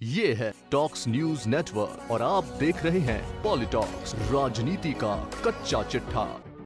ये है talks news network और आप देख रहे हैं पॉलिटॉक्स, राजनीति का कच्चा चिट्ठा।